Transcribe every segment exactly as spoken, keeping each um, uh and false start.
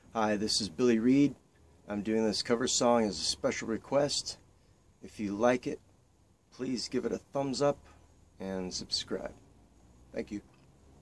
Hi, this is Billy Reed. I'm doing this cover song as a special request. If you like it, please give it a thumbs up and subscribe. Thank you.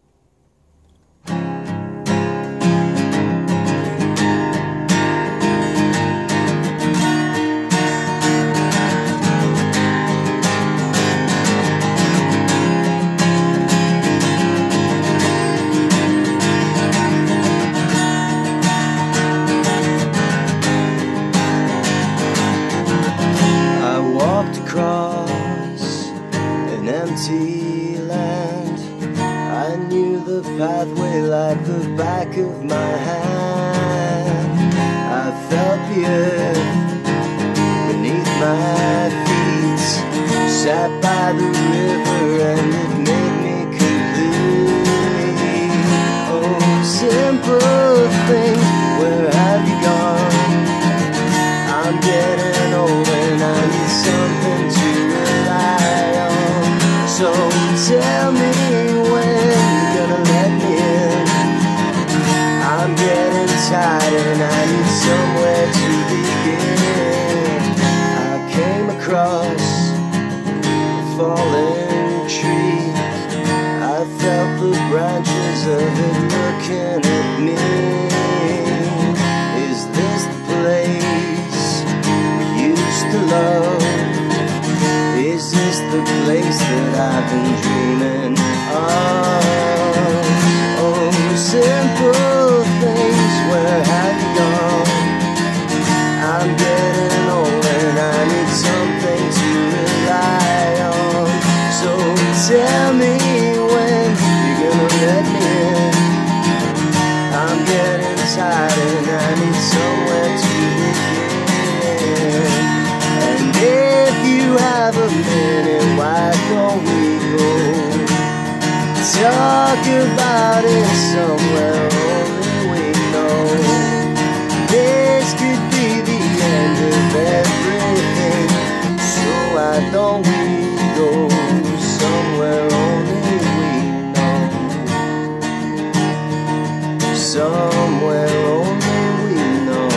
Across an empty land, I knew the pathway like the back of my hand. I felt the earth beneath my feet, sat by the river and it made me complete. Oh, simple things, where have you gone? I'm getting old and I need something to rely on. So tell me when you're gonna let me in. I'm getting tired and I need somewhere to begin. I came across a fallen tree. I felt the branches of it looking at me. Is this the place to love? Is this the place that I've been dreaming of? Oh, simple things, where have you gone? I'm getting old and I need something to rely on. So tell me when you're gonna let me in. I'm getting tired and I need somewhere to begin. If you have a minute, why don't we go talk about it somewhere only we know? This could be the end of everything, so why don't we go somewhere only we know? Somewhere only we know.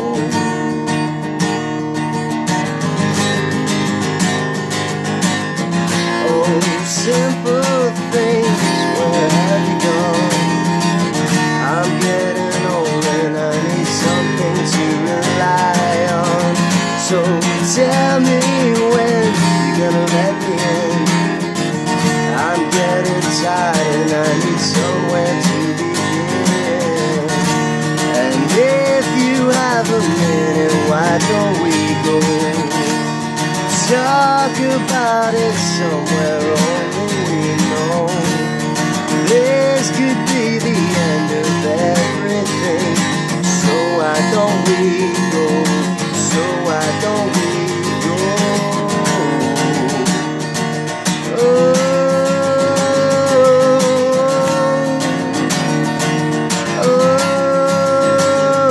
Simple things, where have you gone? I'm getting old and I need something to rely on. So tell me when you're gonna let me in. I'm getting tired and I need somewhere to begin. And if you have a minute, why don't we go talk about it somewhere only we know? This could be the end of everything, so why don't we go? So why don't we go? Oh, oh,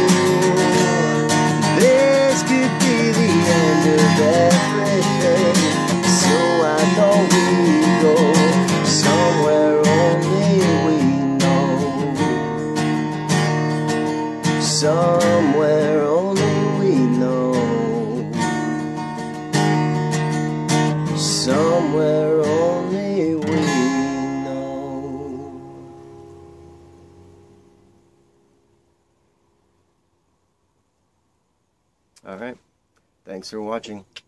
this could be the end of everything, so why don't we go somewhere only we know? Somewhere only we know. Somewhere only we know. All right. Thanks for watching.